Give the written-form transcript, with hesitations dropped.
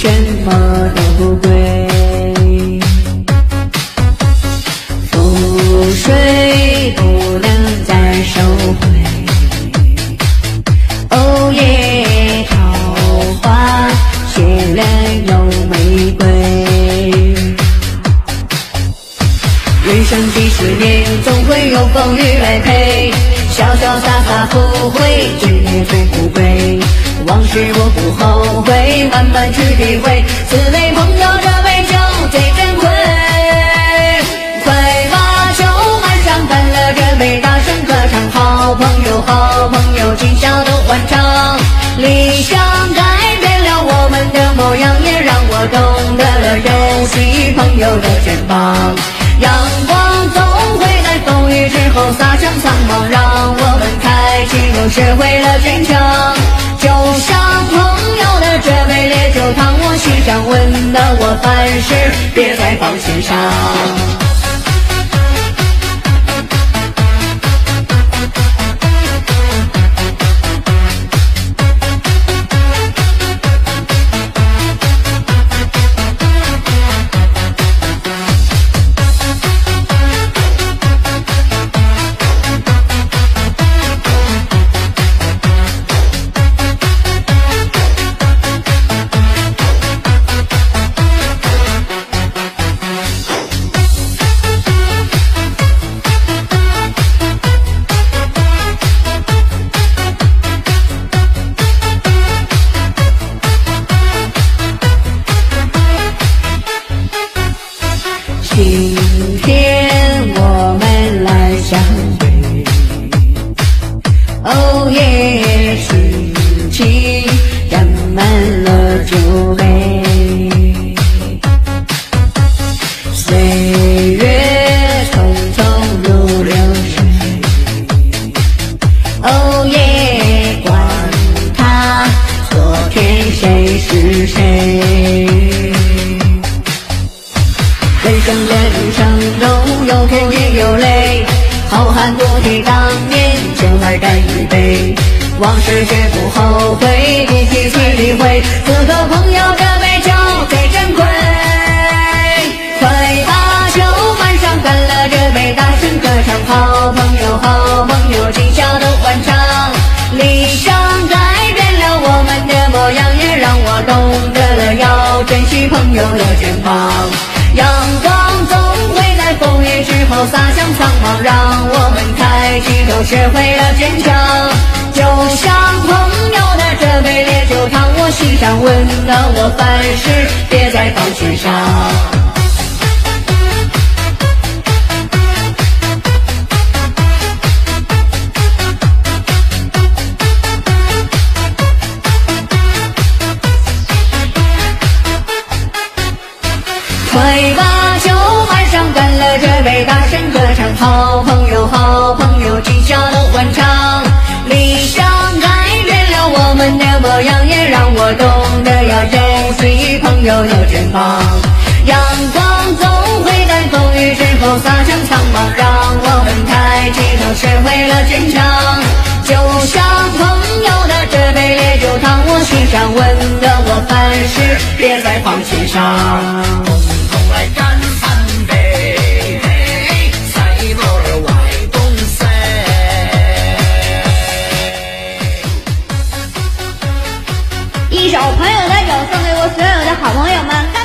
什么都不贵。覆水不能再收回，哦耶，桃花谢了又玫瑰。人生几十年，总会有风雨来陪，潇潇洒洒不悔，执念最富贵。往事我不后悔，慢慢去体会，四位朋友这杯酒最珍贵。快把酒满上，干了这杯，大声歌唱，好朋友好朋友，今宵都欢畅。理想改变了我们的模样，也让我懂得了珍惜朋友的肩膀。阳光总会在风雨之后洒向苍茫，让我们开启又学会了坚强。就像朋友的这杯烈酒烫我心上，温暖我凡事别再放心上。今天我们来相会，哦耶，心情沾满了酒杯。岁月匆匆如流水，哦耶，管他昨天谁是谁。人生的旅程中有苦也有泪，好汉不提当年，酒儿干一杯。往事绝不后悔，一起去理会，此刻朋友这杯酒最珍贵。快把酒满上，干了这杯，大声歌唱，好朋友好朋友，今宵都欢畅。理想改变了我们的模样，也让我懂得了要珍惜朋友的肩膀。阳光总会在风雨之后洒向苍茫，让我们开启都学会了坚强。就像朋友的这杯烈酒烫我心上，温暖我凡事别再放心上。快把酒满上，干了这杯，大声歌唱，好朋友好朋友，今宵都欢畅。理想改变了我们的模样，也让我懂得要珍惜朋友的肩膀。阳光总会在风雨之后洒向苍茫，让我们开启都学会了坚强。就像朋友的这杯烈酒烫我心上，温暖我凡事别再放心上。 一首朋友的酒送给我所有的好朋友们。